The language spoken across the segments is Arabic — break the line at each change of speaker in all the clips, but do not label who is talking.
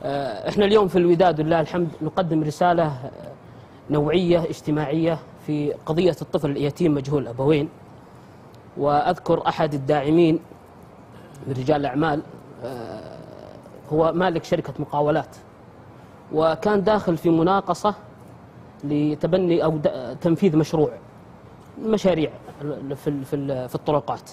احنا اليوم في الوداد لله الحمد نقدم رسالة نوعية اجتماعية في قضية الطفل اليتيم مجهول الأبوين. وأذكر أحد الداعمين من رجال الأعمال هو مالك شركة مقاولات، وكان داخل في مناقصة لتبني أو تنفيذ مشاريع في الطرقات.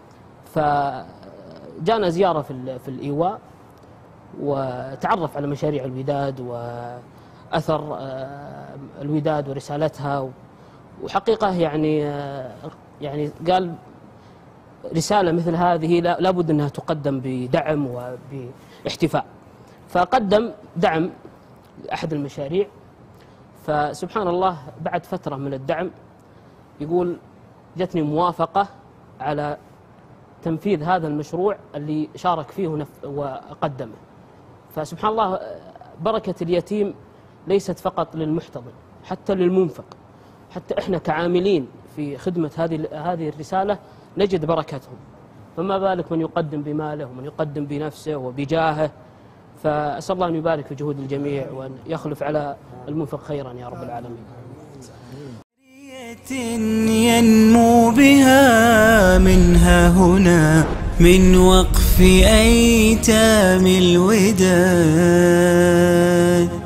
فجانا زيارة في الإيواء وتعرف على مشاريع الوداد وأثر الوداد ورسالتها، وحقيقة يعني قال رسالة مثل هذه لابد أنها تقدم بدعم وباحتفاء. فقدم دعم لأحد المشاريع، فسبحان الله بعد فترة من الدعم يقول جتني موافقة على تنفيذ هذا المشروع اللي شارك فيه وقدمه. فسبحان الله بركة اليتيم ليست فقط للمحتضن، حتى للمنفق، حتى احنا كعاملين في خدمة هذه الرسالة نجد بركتهم، فما بالك من يقدم بماله ومن يقدم بنفسه وبجاهه. فأسأل الله أن يبارك في جهود الجميع وأن يخلف على المنفق خيرا يا رب العالمين.
ينمو بها منها هنا من وقف أيتام الوداد.